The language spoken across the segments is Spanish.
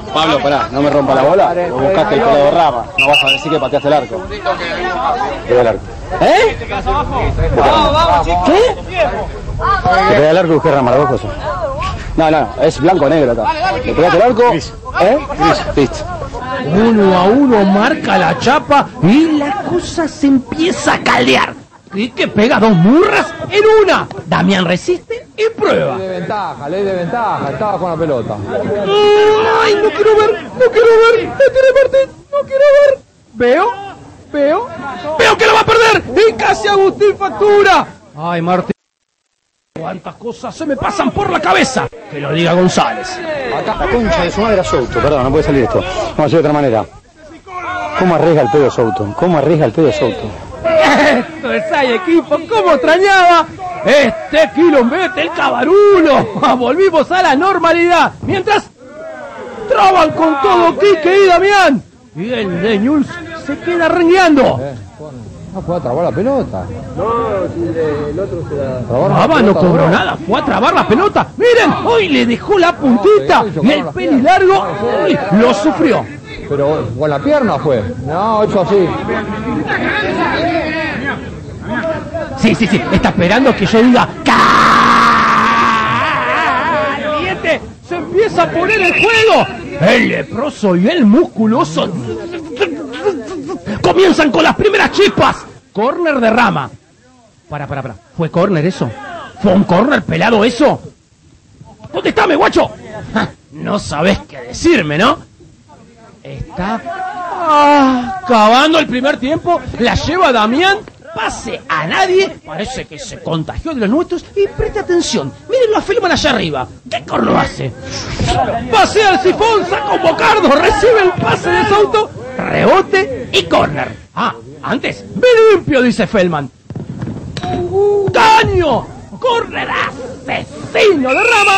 Pablo, pará, no me rompa la bola. Vos buscaste el pelo de Rama. No vas a decir que pateaste el arco. Te el arco. ¿Eh? ¿Qué? Te pegué el arco y busqué Rama, las dos cosas. No, es blanco o negro acá. ¿Le pegaste el arco? ¿Eh? Listo. 1-1 marca la Chapa y la cosa se empieza a caldear. Y que pega dos murras en una. Damián resiste y prueba. Ley de ventaja, estaba con la pelota. Ay, no quiero ver, no quiero Martín, no quiero ver. Veo que lo va a perder y casi Agustín factura. Ay, Martín. Cuántas cosas se me pasan por la cabeza. Que lo diga González. Acá la concha de su madre era Souto, perdón, no puede salir esto. Vamos a hacer de otra manera. ¿Cómo arriesga el pedo Souto? Esto es ahí, equipo, cómo extrañaba este quilombete, el Cabarulo. Volvimos a la normalidad. Mientras traban con todo Quique y Damián. Y el de Ñuls se queda rengueando. No fue a trabar la pelota. El otro se la... No cobró nada, fue a trabar la pelota. Miren, hoy le dejó la puntita y el pelilargo lo sufrió. Pero con la pierna fue. No, hecho así. Sí, está esperando que yo diga ¡caliente! Se empieza a poner el juego. El leproso y el musculoso comienzan con las primeras chispas. Córner de Rama. Para. ¿Fue córner eso? ¿Fue un córner pelado eso? ¡Contestame, guacho! No sabés qué decirme, ¿no? Está acabando el primer tiempo. La lleva Damián. Pase a nadie. Parece que se contagió de los nuestros. Y preste atención. Miren la Feldman allá arriba. ¿Qué corno hace? Pasea el sifón. Saca un bocardo. Recibe el pase de Souto. Rebote y córner. Antes. Ve limpio, dice Feldman. ¡Caño! ¡Córner asesino de Rama!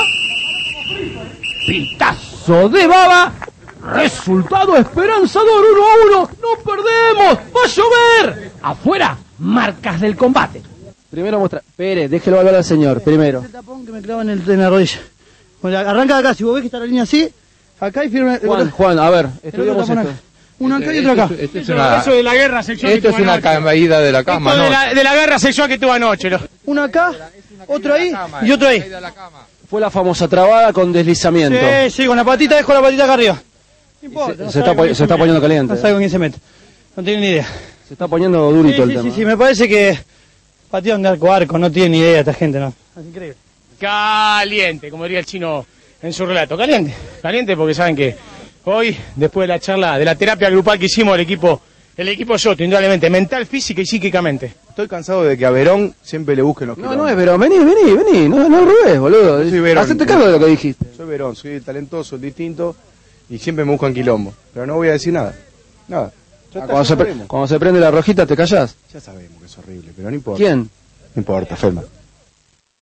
Pitazo de Baba. Resultado esperanzador, 1-1. ¡No perdemos! ¡Va a llover! Afuera, marcas del combate. Primero muestra. Pérez, déjelo hablar al señor, primero. Ese tapón que me clava en la rodilla. Bueno, arranca de acá, si vos ves que está la línea así, acá y firme. Juan, a ver, estudiamos esto. Uno acá y otro acá. Eso de la guerra sexual Esto es una caída de la cama, ¿no? de la guerra sexual que tuvo anoche. Uno acá, otro ahí y otro ahí. Fue la famosa trabada con deslizamiento. Sí, con la patita, dejo la patita acá arriba. No importa, Se está poniendo caliente. No sabe con quién se mete. No tiene ni idea. Se está poniendo durito el tema. Sí, me parece que patearon de arco, no tiene ni idea esta gente, ¿no? Es increíble. Caliente, como diría el chino en su relato. Caliente porque saben que hoy, después de la charla, de la terapia grupal que hicimos, el equipo Soto, indudablemente, mental, física y psíquicamente. Estoy cansado de que a Verón siempre le busquen los kilómetros. No es Verón, vení, no rubés, boludo. Yo soy Verón. Hacete cargo de lo que dijiste. Soy Verón, soy talentoso, distinto y siempre me buscan quilombo. Pero no voy a decir nada. Cuando se prende la rojita, ¿te callás? Ya sabemos que es horrible, pero no importa. ¿Quién? No importa, Felma.